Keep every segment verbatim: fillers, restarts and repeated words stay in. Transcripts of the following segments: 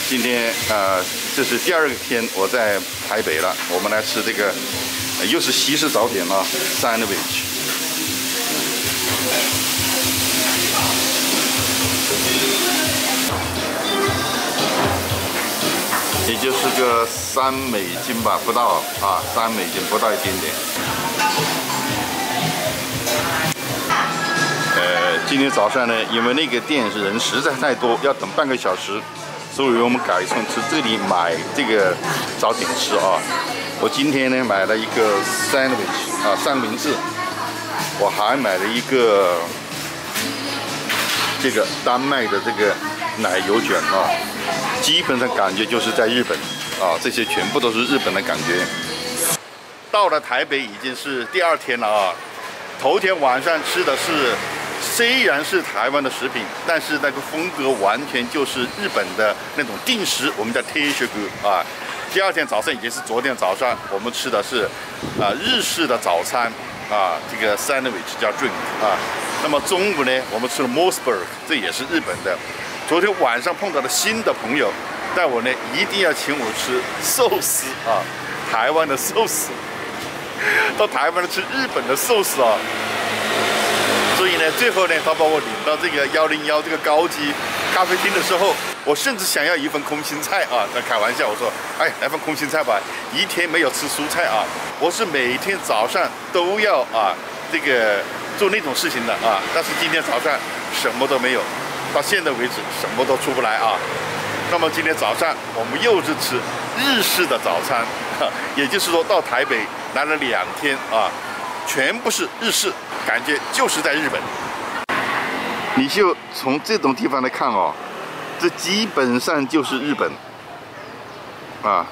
今天呃，这是第二天我在台北了，我们来吃这个，呃、又是西式早点啊 ，sandwich。也就是个三美金吧，不到啊，三美金不到一点点。呃，今天早上呢，因为那个店是人实在太多，要等半个小时，所以我们改从吃这里买这个早点吃啊。我今天呢买了一个 sandwich 啊，三明治，我还买了一个这个丹麦的这个奶油卷啊。基本上感觉就是在日本啊，这些全部都是日本的感觉。到了台北已经是第二天了啊，头天晚上吃的是虽然是台湾的食品，但是那个风格完全就是日本的那种定食，我们叫定食啊。第二天早上已经是昨天早上我们吃的是啊日式的早餐啊，这个 sandwich 叫 drink 啊。那么中午呢，我们吃了 Mossberg， 这也是日本的。昨天晚上碰到了新的朋友，带我呢一定要请我吃寿司啊，台湾的寿司。到台湾吃日本的寿司啊，所以呢，最后呢，他把我领到这个幺零幺这个高级咖啡厅的时候，我甚至想要一份空心菜啊，在开玩笑，我说，哎，来份空心菜吧，一天没有吃蔬菜啊，我是每天早上都要啊这个做那种事情的啊，但是今天早上什么都没有。到现在为止什么都出不来啊！那么今天早上我们又是吃日式的早餐，也就是说到台北来了两天啊，全部是日式，感觉就是在日本。你就从这种地方来看哦，这基本上就是日本啊。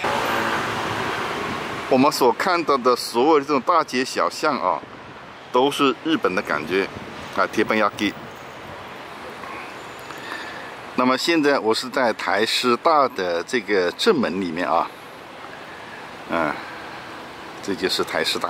我们所看到的所有的这种大街小巷啊，都是日本的感觉啊，铁板焼き。那么现在我是在台师大的这个正门里面啊，嗯，这就是台师大，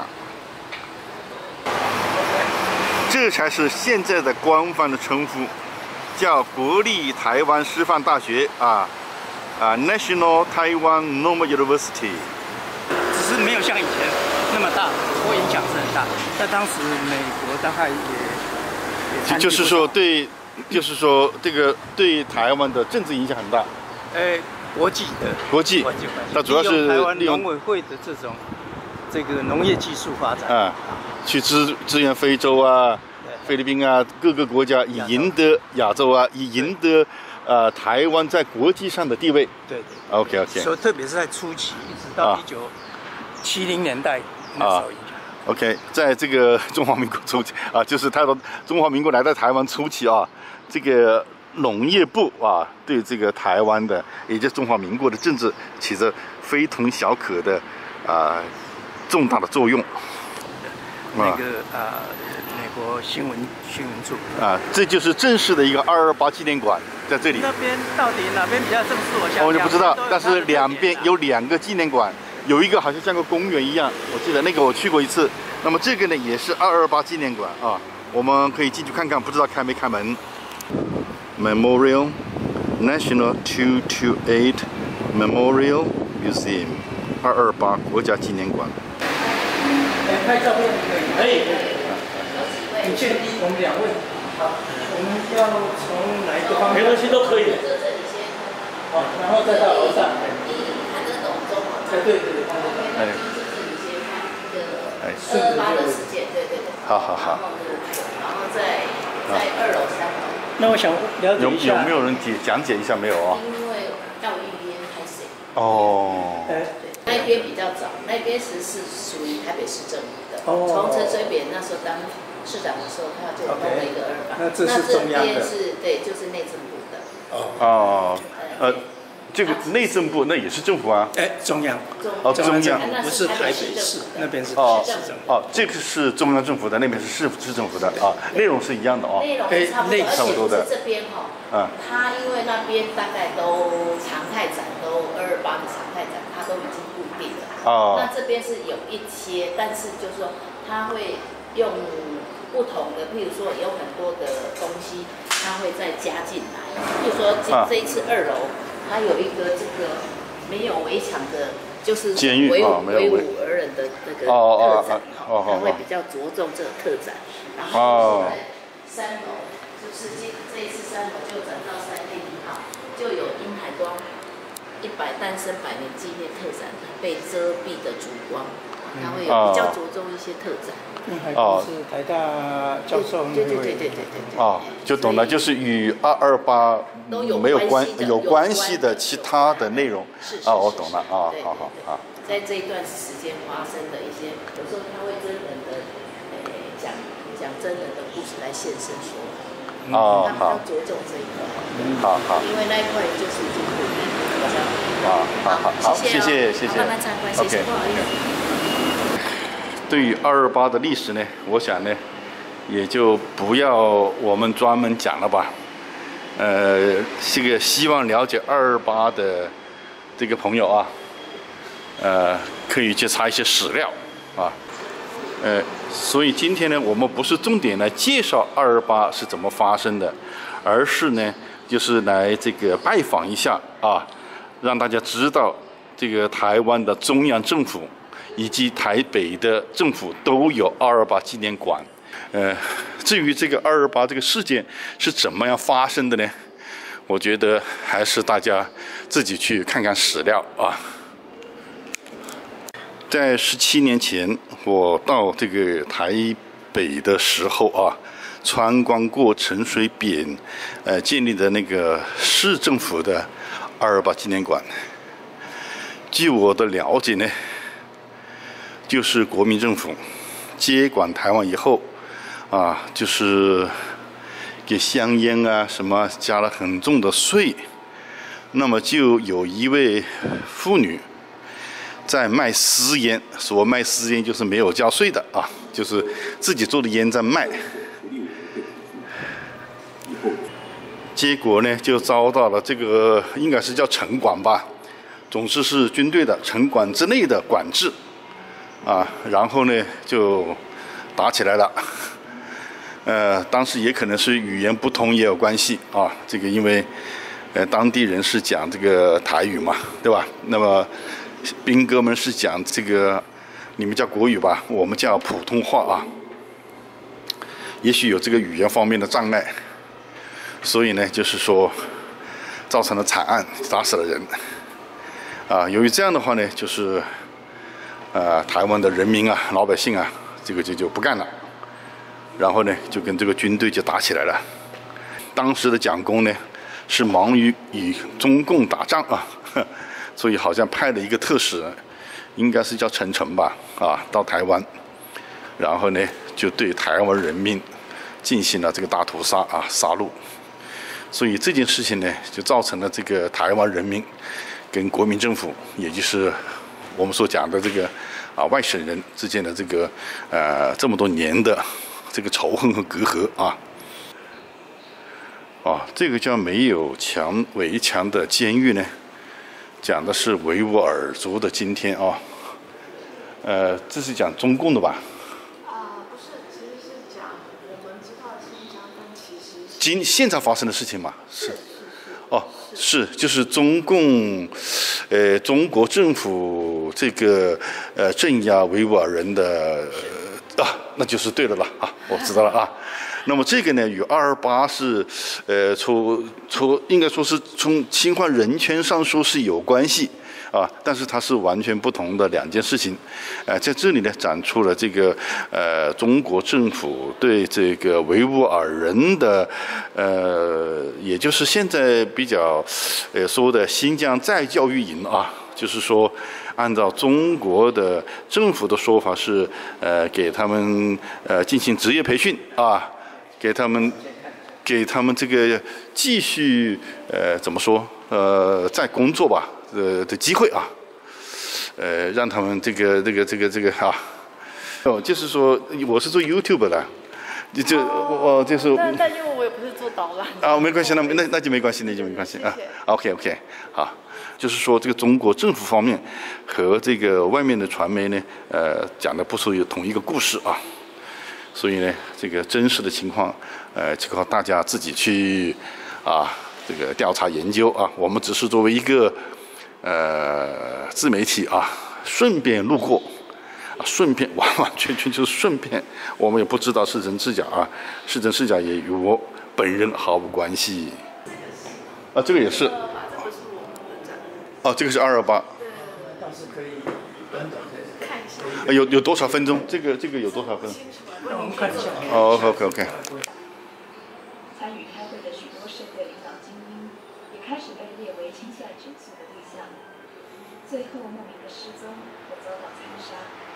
这才是现在的官方的称呼，叫国立台湾师范大学啊啊 National Taiwan Normal University。 只是没有像以前那么大，不过影响是很大。在当时美国大概也也就是说对。就是说，这个对台湾的政治影响很大。 呃，国际的国际，它主要是台湾农委会的这种这个农业技术发展啊，去支支援非洲啊、菲律宾啊各个国家，以赢得亚洲啊，以赢得呃台湾在国际上的地位。 对对。 OK OK。 所以特别是在初期，一直到一九七零年代那时候影响。 OK， 在这个中华民国初期啊，就是他说中华民国来到台湾初期啊，这个农业部啊，对这个台湾的，也就是中华民国的政治起着非同小可的啊重大的作用。 那个啊，美国新闻新闻处啊，这就是正式的一个二二八纪念馆，在这里。 那边到底哪边比较正式？我想我就不知道，但是两边有两个纪念馆。有一个好像像个公园一样，我记得那个我去过一次。那么这个呢也是二二八纪念馆啊，我们可以进去看看，不知道开没开门。Memorial National two two eight Memorial Museum 二二八国家纪念馆。 拍照片可以，可以。你确定我们两位？好，我们要从哪一个方面？没关系，都可以。好，然后再到楼上。哎，对对对，哎，哎，二二八的事件，对对对， 好好好， 然后在在二楼、三楼。 那我想了解一下， 有有没有人解讲解一下没有啊？ 因为要预约开始。 哦。 对，那边比较早，那边是是属于台北市政府的。哦。从陈水扁那时候当市长的时候，他就弄了一个二二八。 那这是中央的。 那这边是对，就是内政部的。 哦。哦。呃。这个内政部那也是政府啊， 哎，中央， 哦，中央不是台北市那边是哦市政府哦，这个是中央政府的，那边是市市政府的啊，内容是一样的哦， 内容是差不多， 差不多的。 这边哈，嗯，它因为那边大概都常态展都二二八的常态展，它都已经固定了，哦，那这边是有一些，但是就是说它会用不同的，譬如说有很多的东西，它会再加进来，譬如说这这一次二楼。 它有一个这个没有围墙的，就是监狱维啊，没有维围吾尔人的那个哦特展， 哦它会比较着重这个特展。然后在三楼，就是这这一次三楼就展到三月一号，就有殷海光一百诞生百年纪念特展，被遮蔽的烛光，它会有比较着重一些特展。 殷海光是台大教授， 对对对对对对对。 哦，就懂了，就是与二二八没有关有关系的其他的内容。 是啊，我懂了啊，好好好。 在这一段时间发生的一些，有时候他会真人的，诶讲讲真人的故事来现身说法。 哦，好。 他比较着重这一块。 好好。 因为那一块就是已经不一样。 啊，好好好，谢谢谢谢。 慢慢参观，谢谢，不好意思。 对于二二八的历史呢，我想呢，也就不要我们专门讲了吧。呃，这个希望了解二二八的这个朋友啊，呃，可以去查一些史料啊。呃，所以今天呢，我们不是重点来介绍二二八是怎么发生的，而是呢，就是来这个拜访一下啊，让大家知道这个台湾的中央政府以及台北的政府都有二二八纪念馆。呃，至于这个二二八这个事件是怎么样发生的呢？我觉得还是大家自己去看看史料啊。在十七年前，我到这个台北的时候啊，参观过陈水扁呃建立的那个市政府的二二八纪念馆。据我的了解呢，就是国民政府接管台湾以后，啊，就是给香烟啊什么加了很重的税，那么就有一位妇女在卖私烟，所谓卖私烟就是没有交税的啊，就是自己做的烟在卖，结果呢就遭到了这个应该是叫城管吧，总之是军队的城管之内的管制。啊，然后呢就打起来了，呃，当时也可能是语言不通也有关系啊。这个因为，呃，当地人是讲这个台语嘛，对吧？那么兵哥们是讲这个，你们叫国语吧，我们叫普通话啊。也许有这个语言方面的障碍，所以呢，就是说造成了惨案，打死了人。啊，由于这样的话呢，就是。呃，台湾的人民啊，老百姓啊，这个就就不干了，然后呢，就跟这个军队就打起来了。当时的蒋公呢，是忙于与中共打仗啊，所以好像派了一个特使，应该是叫陈诚吧，啊，到台湾，然后呢，就对台湾人民进行了这个大屠杀啊，杀戮。所以这件事情呢，就造成了这个台湾人民跟国民政府，也就是我们所讲的这个啊外省人之间的这个呃这么多年的这个仇恨和隔阂啊，啊，这个叫没有墙围墙的监狱呢，讲的是维吾尔族的今天啊，呃，这是讲中共的吧？ 啊，不是，其实是讲我们知道的现象，但其实是今现在发生的事情嘛，是。哦，是，就是中共，呃，中国政府这个呃镇压维吾尔人的、呃、啊，那就是对的了啊，我知道了啊。那么这个呢，与二二八是，呃，从从应该说是从侵犯人权上说是有关系啊，但是它是完全不同的两件事情。呃，在这里呢，展出了这个呃中国政府对这个维吾尔人的，呃，也就是现在比较呃说的新疆再教育营啊，就是说。按照中国的政府的说法是，呃，给他们呃进行职业培训啊，给他们给他们这个继续呃怎么说呃再工作吧呃的机会啊，呃让他们这个这个这个这个啊，哦，就是说我是做 YouTube 的，就就我、哦、就是。 但但因为我也不是做导览。 啊，没关系，那那那就没关系，那就没关系啊。OK OK， 好。就是说，这个中国政府方面和这个外面的传媒呢，呃，讲的不是有同一个故事啊，所以呢，这个真实的情况，呃，就靠大家自己去啊这个调查研究啊，我们只是作为一个呃自媒体啊，顺便路过。顺便完完全全就是顺便，我们也不知道是真是假啊，是真是假也与我本人毫无关系。啊，这个也是。哦，这个是二二八。 倒是可以短短的看一下。有有多少分钟？这个这个有多少分？ 我们看一下。 哦 ，OK OK。 参与开会的许多社会领导精英，也开始被列为倾向指诉的对象，最后莫名的失踪或遭到残杀。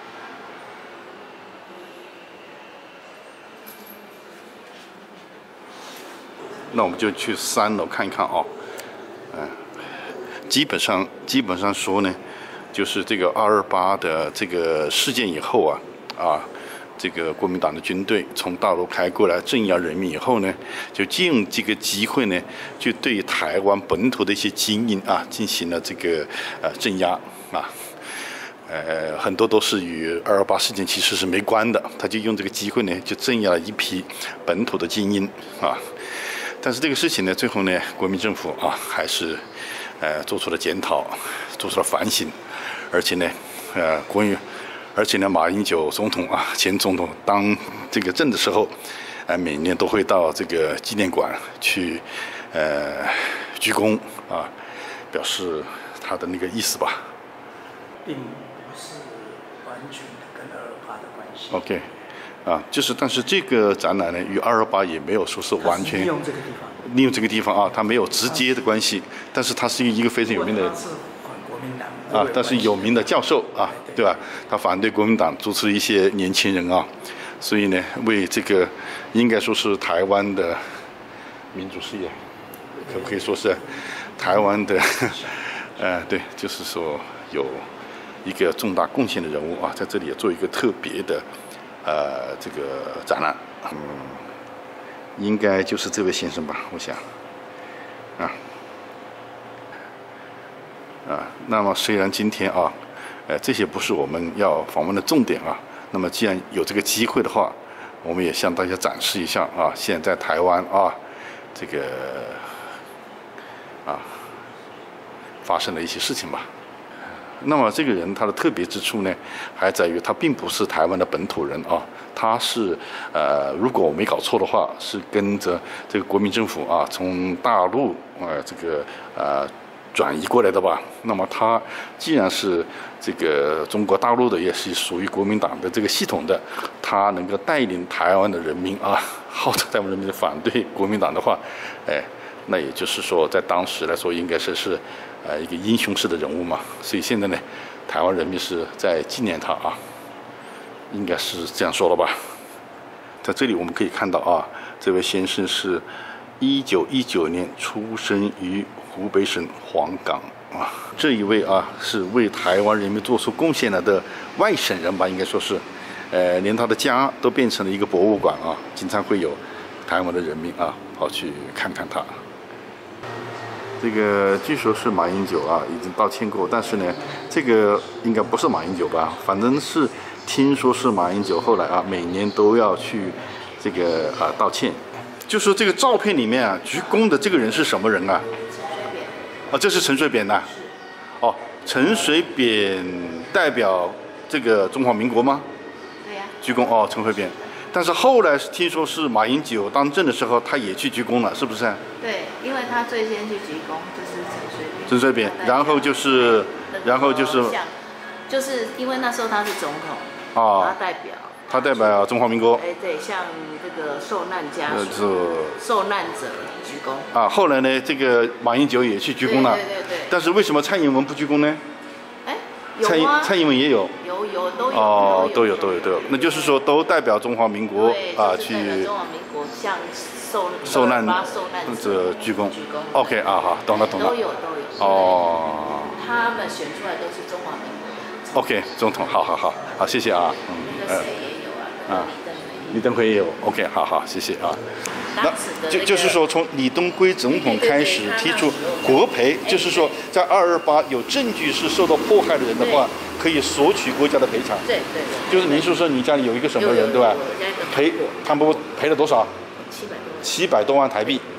那我们就去三楼看一看哦，嗯、呃，基本上基本上说呢，就是这个二二八的这个事件以后啊，啊，这个国民党的军队从大陆开过来镇压人民以后呢，就借用这个机会呢，就对台湾本土的一些精英啊进行了这个呃镇压啊。呃，很多都是与二二八事件其实是没关的，他就用这个机会呢，就镇压了一批本土的精英啊。但是这个事情呢，最后呢，国民政府啊，还是呃做出了检讨，做出了反省，而且呢，呃，国语，而且呢，马英九总统啊，前总统当这个政的时候，呃，每年都会到这个纪念馆去呃鞠躬啊，表示他的那个意思吧。 并不是完全的跟二二八的关系。 OK。啊，就是，但是这个展览呢，与二二八也没有说是完全利用这个地方， 利用这个地方啊，它没有直接的关系，但是他是一个非常有名的国民党啊，但是有名的教授啊，对吧？他反对国民党支持一些年轻人啊，所以呢，为这个应该说是台湾的民主事业，可不可以说是台湾的？呃，对，就是说有一个重大贡献的人物啊，在这里也做一个特别的。呃，这个展览，嗯，应该就是这位先生吧，我想，啊，啊，那么虽然今天啊，呃，这些不是我们要访问的重点啊，那么既然有这个机会的话，我们也向大家展示一下啊，现在台湾啊，这个啊，发生了一些事情吧。那么这个人他的特别之处呢，还在于他并不是台湾的本土人啊，他是呃，如果我没搞错的话，是跟着这个国民政府啊，从大陆呃这个呃转移过来的吧。那么他既然是这个中国大陆的，也是属于国民党的这个系统的，他能够带领台湾的人民啊，号召台湾人民反对国民党的话，哎，那也就是说，在当时来说，应该是是。呃，一个英雄式的人物嘛，所以现在呢，台湾人民是在纪念他啊，应该是这样说了吧。在这里我们可以看到啊，这位先生是一九一九年出生于湖北省黄冈啊，这一位啊是为台湾人民做出贡献了的外省人吧，应该说是，呃，连他的家都变成了一个博物馆啊，经常会有台湾的人民啊跑去看看他。这个据说是马英九啊，已经道歉过，但是呢，这个应该不是马英九吧？反正是听说是马英九，后来啊，每年都要去这个啊道歉。就说这个照片里面啊，鞠躬的这个人是什么人啊？啊，这是陈水扁呐、啊。哦，陈水扁代表这个中华民国吗？ 对呀、啊。 鞠躬哦，陈水扁。但是后来听说是马英九当政的时候，他也去鞠躬了，是不是？ 对，因为他最先去鞠躬就是陈水扁。 陈水扁，然后就是，然后就是， 就是因为那时候他是总统， 啊， 他代表， 他代表中华民国。 哎，对，向这个受难家属、 呃、 受难者鞠躬。 啊，后来呢，这个马英九也去鞠躬了。 对对对对。 但是为什么蔡英文不鞠躬呢？ 哎，有吗？蔡蔡英文也有。 有有都有。 哦，都有都有都有，那就是说都代表中华民国啊去。 中华民国向受受难受难者鞠躬。 鞠躬。 OK 啊，好，懂了懂了。 都有都有。 哦。 他们选出来都是中华民国。 OK， 总统，好好好，好，谢谢啊。 嗯。那个谁也有啊？啊。 李登辉也有。OK， 好好，谢谢啊。那就就是说，从李登辉总统开始提出国赔，就是说，在二二八有证据是受到迫害的人的话，可以索取国家的赔偿。 对对。 就是您说说，你家里有一个什么人，对吧？赔，他们赔了多少？ 七百多万。 七百多万台币。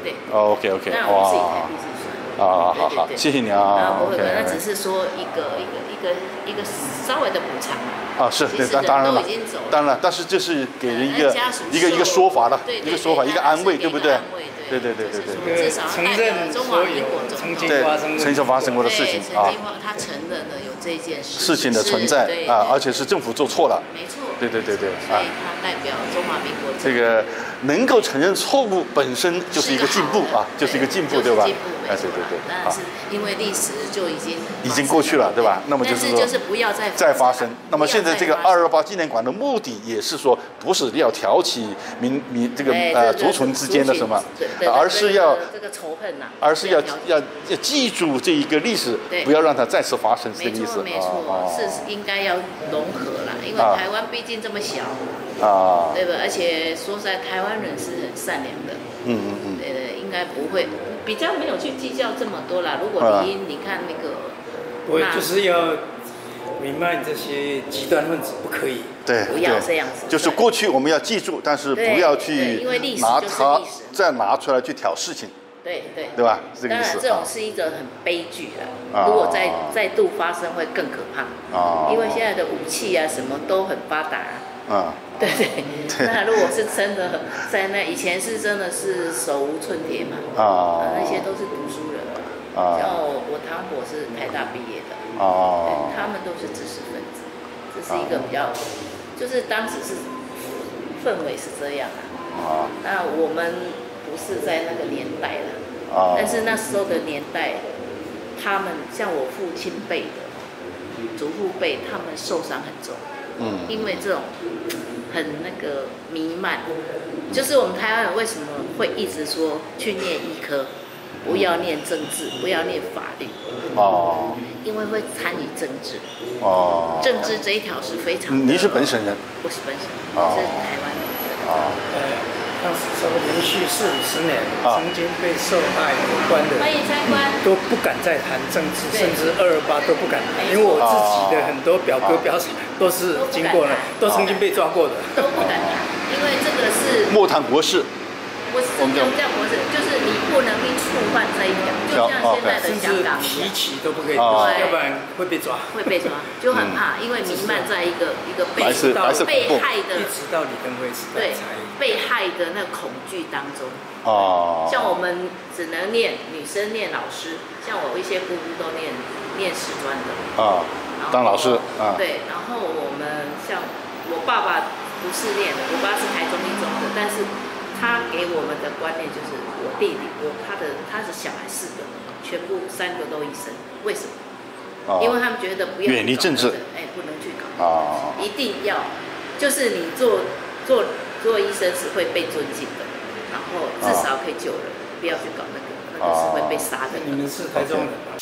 对。 哦 ，OK OK， 那我们是以台币计算。 啊，好好，谢谢你啊。 啊，不会， OK， 那只是说一个一个一个一个稍微的补偿。 啊，是，对，当当然了，当然了，但是这是给人一个一个一个说法了，一个说法，一个安慰，对不对？对对对对对。 至少承认中华民国曾经发生曾经发生过的事情啊。 他承认了有这件事事情的存在啊，而且是政府做错了。 没错。 对对对对。 所以他代表中华民国。 这个能够承认错误本身就是一个进步啊，就是一个进步，对吧？ 进步。 哎，对对对。 当然是因为历史就已经已经过去了，对吧？那么就是说就是不要再再发生。那么现在这个二二八纪念馆的目的也是说，不是要挑起民民这个呃族群之间的什么，而是要这个仇恨呐， 而是要要要记住这一个历史，不要让它再次发生，是这个意思。 没错，没错，是应该要融合啦，因为台湾毕竟这么小啊， 对吧？而且说实在，台湾人是很善良的， 嗯嗯嗯， 对对，应该不会。比较没有去计较这么多啦。如果你、啊、你看那个， 我就是要弥漫这些极端分子不可以， 对， 不要这样子。 就是过去我们要记住，但是不要去拿它再拿出来去挑事情。 对对， 对吧？这个意思。 当然，这种是一个很悲剧啦。啊、如果再再度发生，会更可怕。啊，因为现在的武器啊，什么都很发达。啊，对对。那如果是真的在那以前是真的是手无寸铁嘛，啊，那些都是读书人，啊，像我我堂婆是台大毕业的，哦，他们都是知识分子，这是一个比较，就是当时是氛围是这样啊，那我们不是在那个年代了，啊，但是那时候的年代，他们像我父亲辈的、祖父辈，他们受伤很重。嗯，因为这种很那个弥漫，就是我们台湾人为什么会一直说去念医科，不要念政治，不要念法律？哦，因为会参与政治。哦，政治这一条是非常。 你是本省人？ 不是本省，我是台湾人。 哦，呃，当时差不多连续四五十年，曾经被受害有关的， 欢迎参观， 都不敢再谈政治，甚至二二八都不敢谈，因为我自己的很多表哥表嫂。都是经过了，都曾经被抓过的， 都不敢谈，因为这个是莫谈国事。 不是这样叫国事，就是你不能去触犯这一条，就像现在的香港， 提起都不可以，要不然会被抓， 会被抓，就很怕，因为弥漫在一个一个被被害的， 一直到李登辉时代才被害的那恐惧当中。哦，像我们只能念女生念老师，像我一些姑姑都念念史专的啊。当老师啊， 对，然后我们像我爸爸不是念的，我爸是台中一中的，但是他给我们的观念就是我弟弟，我他的他是小孩四个，全部三个都医生，为什么？哦、因为他们觉得不要远离政治， 哎，不能去搞，哦、一定要，就是你做做做医生是会被尊敬的，然后至少可以救人，哦、不要去搞那个，那个是会被杀的。 你们是台中人吗？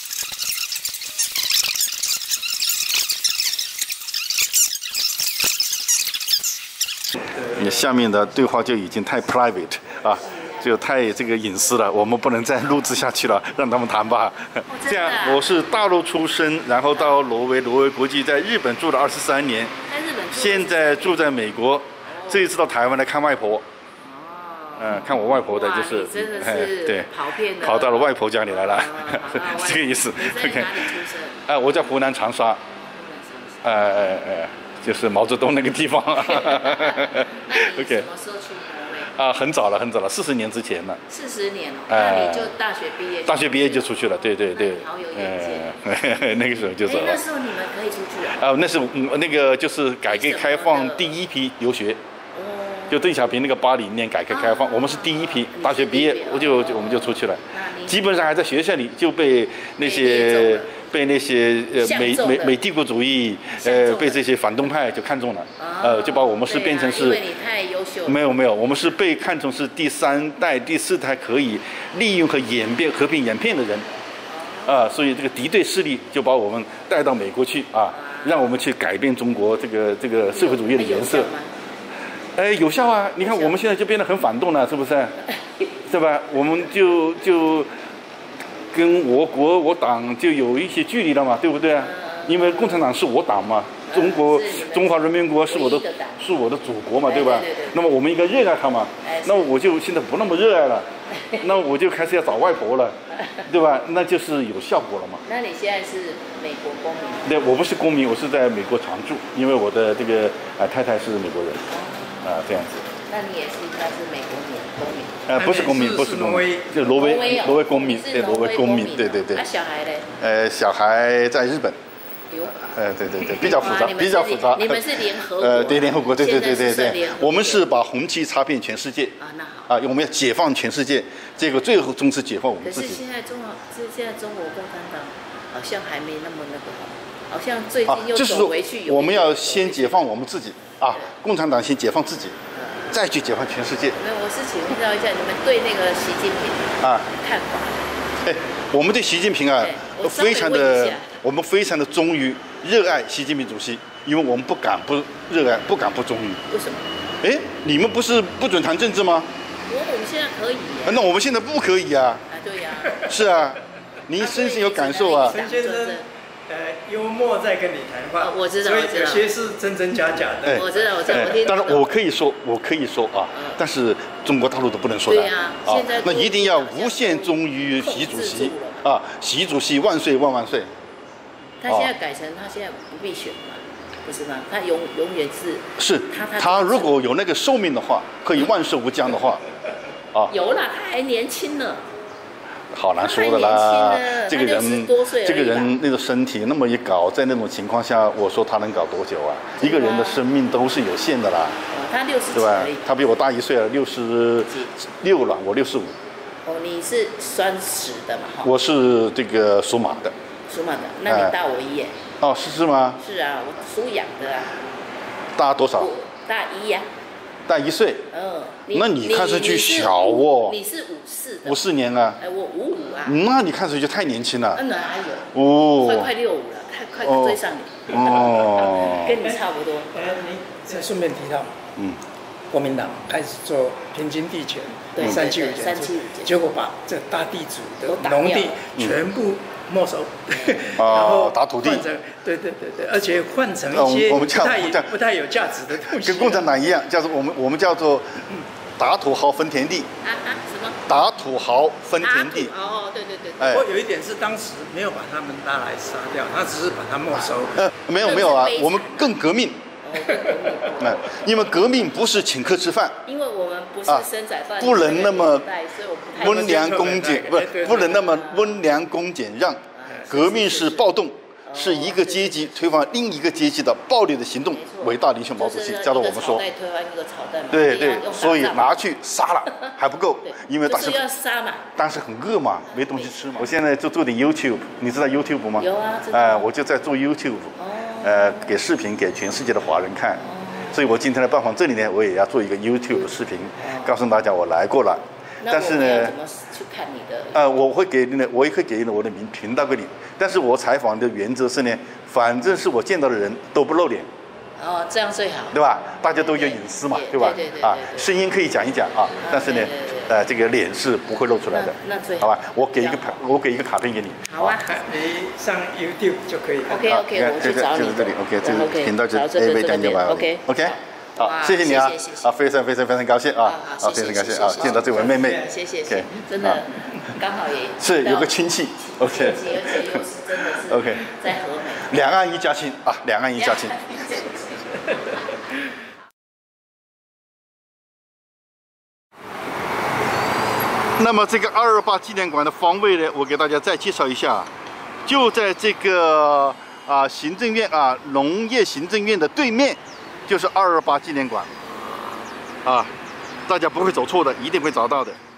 你下面的对话就已经太 private 啊，就太这个隐私了，我们不能再录制下去了，让他们谈吧。哦、这样，我是大陆出生，然后到挪威，挪威国际在日本住了二十三年， 在日本住现在住在美国，这一次到台湾来看外婆。嗯，看我外婆的就是， 真的是对，跑遍跑到了外婆家里来了，这个意思。 你在哪里出生？ 哎，我在湖南长沙。呃呃呃。就是毛泽东那个地方。 OK。什么时候出国嘞？ 啊，很早了，很早了，四十年之前了。 四十年了，那你就大学毕业？ 大学毕业就出去了，对对对。 好有眼界。 那个时候就走了。 那时候你们可以出去啊？ 啊，那是那个就是改革开放第一批留学。就邓小平那个八零年改革开放，我们是第一批，大学毕业我就我们就出去了，基本上还在学校里就被那些。被那些呃美美美帝国主义呃被这些反动派就看中了，呃就把我们是变成是， 因为你太优秀了。 没有没有，我们是被看成是第三代、第四代可以利用和演变和平演变的人，啊，所以这个敌对势力就把我们带到美国去啊，让我们去改变中国这个这个社会主义的颜色。哎，有效啊！你看我们现在就变得很反动了，是不是？对吧？我们就就。跟我国我党就有一些距离了嘛，对不对啊？因为共产党是我党嘛，中国中华人民国是我的是我的祖国嘛，对吧？那么我们应该热爱它嘛。 那我就现在不那么热爱了，那我就开始要找外婆了，对吧？那就是有效果了嘛。 那你现在是美国公民？ 对，我不是公民，我是在美国常住，因为我的这个呃太太是美国人，啊、呃、这样子。 那你也是应该是美国民公民？ 呃，不是公民，不是公民，就挪威挪威公民，对，挪威公民，对对对。 那小孩嘞？ 呃，小孩在日本。 有。 呃，对对对，比较复杂，比较复杂。 你们是联合国？ 呃，对，联合国，对对对对对。我们是把红旗插遍全世界。 啊，那好。 啊，我们要解放全世界，结果最后终是解放我们自己。 可是现在中国，是现在中国共产党好像还没那么那个好，好像最近又走回去。 我们要先解放我们自己啊！共产党先解放自己。再去解放全世界。 没有，我是请教一下你们对那个习近平啊看法。 哎，我们对习近平啊，非常的，我们非常的忠于、热爱习近平主席，因为我们不敢不热爱，不敢不忠于。 为什么？ 哎，你们不是不准谈政治吗？ 我我们现在可以。 那我们现在不可以啊。 啊，对呀。 是啊，您深深有感受啊。 陈先生。呃，幽默在跟你谈话， 我知道， 所以有些是真真假假的。 我知道，我知道，我听。 当然，我可以说，我可以说啊，但是中国大陆都不能说的。 对呀，现在那一定要无限忠于习主席啊！习主席万岁万万岁！ 他现在改成他现在不必选嘛，不是吗？他永永远是。 是。他如果有那个寿命的话，可以万寿无疆的话，啊。 有啦，他还年轻呢。 好难说的啦，这个人，这个人那个身体那么一搞，在那种情况下，我说他能搞多久啊？一个人的生命都是有限的啦。 他六十几对吧？他比我大一岁了，六十六了，我六十五。 哦，你是酸食的嘛？ 我是这个属马的。 属马的，那你大我一耶。 哦，是是吗？ 是啊，我属羊的啊。 大多少？ 大一呀。 大一岁。 嗯。 那你看上去小哦。 你是五四的。 五四年啊。 哎，我五五啊。 那你看上去太年轻了。 嗯，哪有？ 哦。 快快六五了，快快追上你。 哦。 跟你差不多。 哎，你再顺便提到，嗯，国民党开始做平均地权、三七五减除，结果把这大地主的农地全部没收，然后打土地， 对对对对，而且换成一些不太不太有价值的东西， 跟共产党一样，叫做我们我们叫做打土豪分田地。 啊啊，什么？ 打土豪分田地。 哦，对对对。 不过有一点是当时没有把他们拉来杀掉，他只是把它没收。 呃，没有没有啊，我们更革命。那因为革命不是请客吃饭， 因为我们不是生仔饭， 不能那么温良恭俭，不不能那么温良恭俭让。革命是暴动，是一个阶级推翻另一个阶级的暴力的行动。伟大领袖毛主席教导我们说，对对，所以拿去杀了还不够，因为当时要杀嘛， 当时很饿嘛，没东西吃嘛。我现在就做点 YouTube， 你知道 YouTube 吗？ 有啊， 哎，我就在做 YouTube。呃，给视频给全世界的华人看，所以我今天来拜访这里呢，我也要做一个 YouTube 的视频，告诉大家我来过了。但是呢， 怎么去看你的？ 呃，我会给你的，我也会给我的名频道给你。但是我采访的原则是呢，反正是我见到的人都不露脸。 哦，这样最好， 对吧？大家都有隐私嘛，对吧？ 对对对。 啊，声音可以讲一讲啊，但是呢，呃，这个脸是不会露出来的。 那最好。 好吧，我给一个卡，我给一个卡片给你。 好啊， 你上 YouTube 就可以。 OK OK，我去找你。 就是这里 OK，这个频道就 A V 讲解完了。 OK OK，好，谢谢你啊，啊，非常非常非常高兴啊，啊，非常感谢啊，见到这位妹妹。 谢谢，真的刚好也是有个亲戚 ，OK。 而且又是真的是 OK， 在和美。 两岸一家亲啊，两岸一家亲。那么这个二二八纪念馆的方位呢，我给大家再介绍一下，就在这个啊行政院啊农业行政院的对面，就是二二八纪念馆，啊，大家不会走错的，一定会找到的。